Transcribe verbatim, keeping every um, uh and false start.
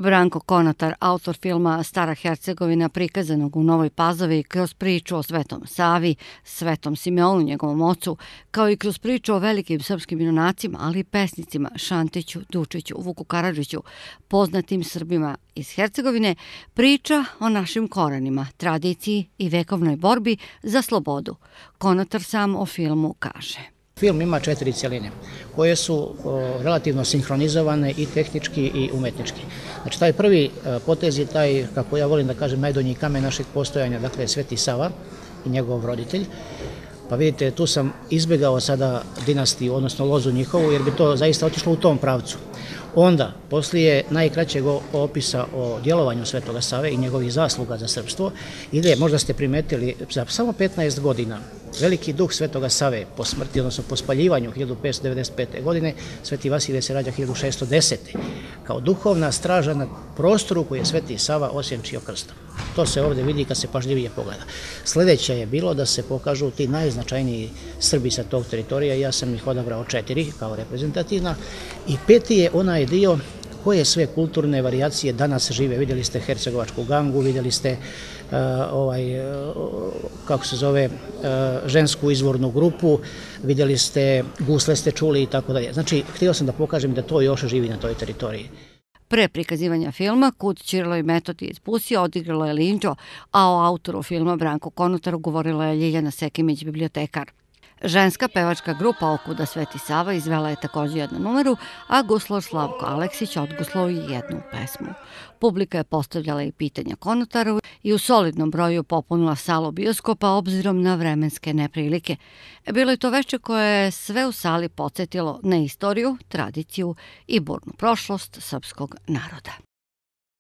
Branko Konatar, autor filma Stara Hercegovina prikazanog u Novoj Pazovi kroz priču o Svetom Savi, Svetom Simeonu, njegovom ocu, kao i kroz priču o velikim srpskim junacima, ali i pesnicima Šantiću, Dučiću, Vuku Karadžiću, poznatim Srbima iz Hercegovine, priča o našim korenima, tradiciji i vekovnoj borbi za slobodu. Konatar sam o filmu kaže. Film ima četiri cjeline koje su relativno sinhronizovane i tehnički i umetnički. Znači taj prvi potez je taj, kako ja volim da kažem, najdonji kamen našeg postojanja, dakle Sveti Sava i njegov roditelj. Pa vidite, tu sam izbjegao sada dinastiju, odnosno lozu njihovu, jer bi to zaista otišlo u tom pravcu. Onda, poslije najkraćeg opisa o djelovanju Svetoga Save i njegovih zasluga za srpstvo, ide, možda ste primetili, za samo petnaest godina, veliki duh Svetoga Save po smrti, odnosno po spaljivanju hiljadu petsto devedeset pete. godine, Sveti Vasilije se rađa hiljadu šeststo desete. kao duhovna straža na prostoru koji je Sveti Sava osjenčio krstom. To se ovdje vidi kad se pažljivije pogleda. Sljedeće je bilo da se pokažu ti najznačajniji Srbi sa tog teritorija, ja sam ih odabrao četiri kao reprezentativna, i peti je onaj dio koje sve kulturne varijacije danas žive. Vidjeli ste hercegovačku gangu, vidjeli ste uh, ovaj, uh, kako se zove, uh, žensku izvornu grupu, vidjeli ste gusle ste čuli i tako dalje. Znači, htio sam da pokažem da to još živi na toj teritoriji. Pre prikazivanja filma Kud Ćirilo i Metodije iz Pusije odigralo je Linđo, a o autoru filma Branku Konataru govorila je Ljiljana Sekimić, bibliotekar. Ženska pevačka grupa Okuda Sveti Sava izvela je također jednu numeru, a guslar Slavko Aleksić odguslao i jednu pesmu. Publika je postavljala i pitanja Konataru i u solidnom broju popunila salu bioskopa obzirom na vremenske neprilike. Bilo je to veče koje je sve u sali podsjetilo na istoriju, tradiciju i burnu prošlost srpskog naroda.